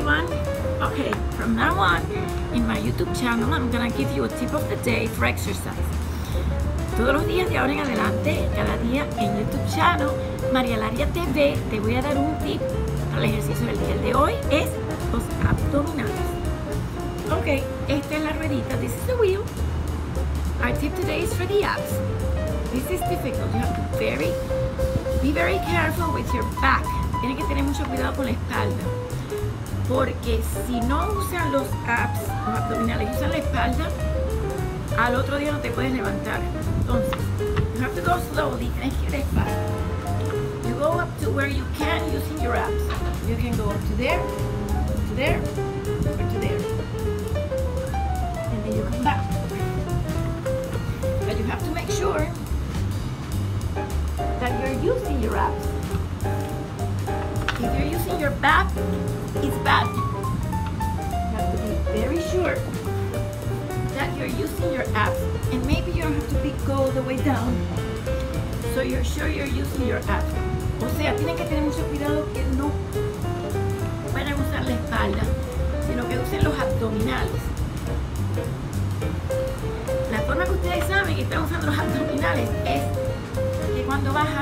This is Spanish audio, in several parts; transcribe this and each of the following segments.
everyone. Okay, from now on in my YouTube channel I'm gonna give you a tip of the day for exercise. Todos los días de ahora en adelante, cada día en YouTube channel María Laria TV te voy a dar un tip para el ejercicio del día. El de hoy es los abdominales. Ok, esta es la ruedita. This is the wheel. Our tip today is for the abs. This is difficult. You have to be very careful with your back. Tienen que tener mucho cuidado con la espalda, porque si no usan los abs, los abdominales, usan la espalda, al otro día no te puedes levantar. Entonces, you have to go slowly. Tienes que ir despacio. You go up to where you can using your abs. You can go up to there, or to there. And then you come back. But you have to make sure that you're using your abs. If you're using your back, it's bad. You have to be very sure that you're using your abs, and maybe you don't have to go all the way down, so you're sure you're using your abs. O sea, tienen que tener mucho cuidado que no vayan a usar la espalda, sino que usen los abdominales. La forma que ustedes saben que están usando los abdominales es que cuando bajan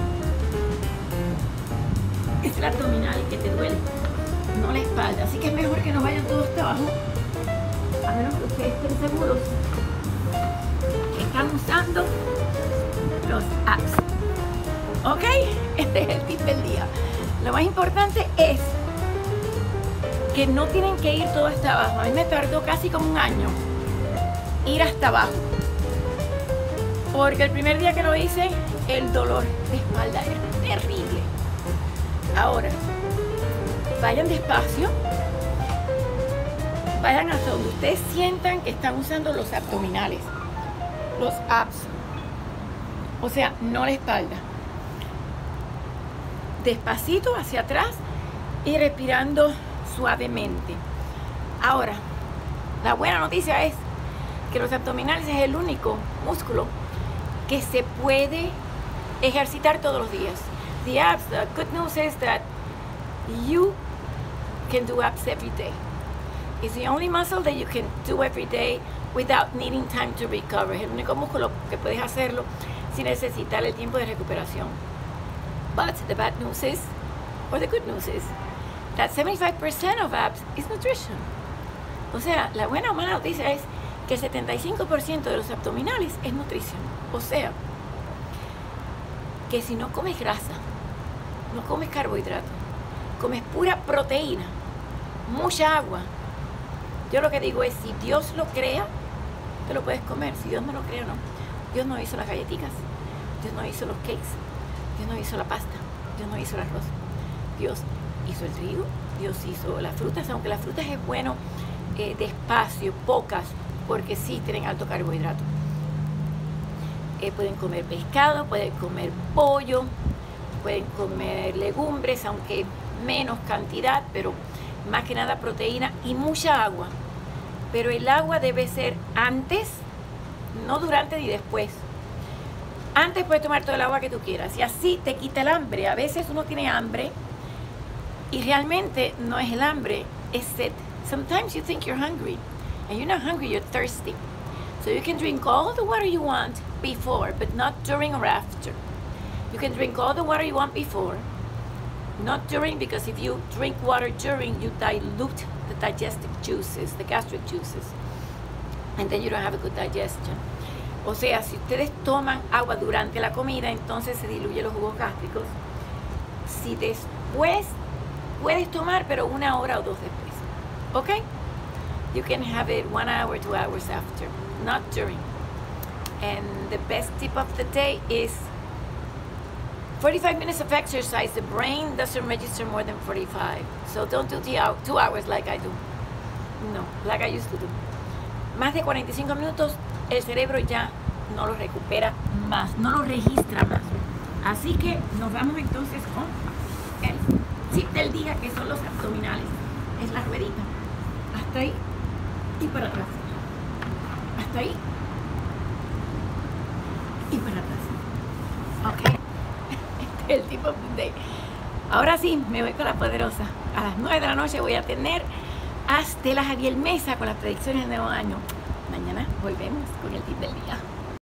es el abdominal que te duele, no la espalda. Así que es mejor que no vayan todos hasta abajo, a menos que ustedes estén seguros que están usando los abs. Ok, este es el tip del día. Lo más importante es que no tienen que ir todo hasta abajo. A mí me tardó casi como un año ir hasta abajo, porque el primer día que lo hice el dolor de espalda era terrible. Ahora, vayan despacio, vayan hasta donde ustedes sientan que están usando los abdominales, los abs, o sea, no la espalda. Despacito hacia atrás y respirando suavemente. Ahora, la buena noticia es que los abdominales es el único músculo que se puede ejercitar todos los días. The abs, the good news is that you can do abs every day. It's the only muscle that you can do every day without needing time to recover. Es el único músculo que puedes hacerlo sin necesitar el tiempo de recuperación. But the bad news is, or the good news is, that 75% of abs is nutrition. O sea, la buena o mala noticia es que el 75% de los abdominales es nutrición. O sea, que si no comes grasa, no comes carbohidratos, comes pura proteína, mucha agua. Yo lo que digo es, si Dios lo crea, te lo puedes comer. Si Dios no lo crea, no. Dios no hizo las galletitas, Dios no hizo los cakes, Dios no hizo la pasta, Dios no hizo el arroz. Dios hizo el trigo, Dios hizo las frutas, aunque las frutas es bueno despacio, pocas, porque sí tienen alto carbohidrato. Pueden comer pescado, pueden comer pollo, pueden comer legumbres, aunque menos cantidad, pero más que nada proteína y mucha agua. Pero el agua debe ser antes, no durante ni después. Antes puedes tomar todo el agua que tú quieras y así te quita el hambre. A veces uno tiene hambre y realmente no es el hambre, es sed. Sometimes you think you're hungry and you're not hungry, you're thirsty. So you can drink all the water you want before, but not during or after. You can drink all the water you want before, not during, because if you drink water during, you dilute the digestive juices, the gastric juices, and then you don't have a good digestion. O sea, si ustedes toman agua durante la comida, entonces se diluyen los jugos gástricos. Si después puedes tomar, pero 1 hora o 2 después. ¿Ok? You can have it 1 hour, 2 hours after, not during. And the best tip of the day is 45 minutes of exercise. The brain doesn't register more than 45. So don't do 2 hours like I do. No, like I used to do. Más de 45 minutos, el cerebro ya no lo recupera más, no lo registra más. Así que nos vamos entonces con el tip del día, que son los abdominales. Es la ruedita. Hasta ahí y para atrás. Hasta ahí y para atrás. Ok. Este es el tip of the day. Ahora sí, me voy con la poderosa. A las 9 de la noche voy a tener a Estela Javier Mesa con las predicciones de nuevo año. Mañana volvemos con el tip del día.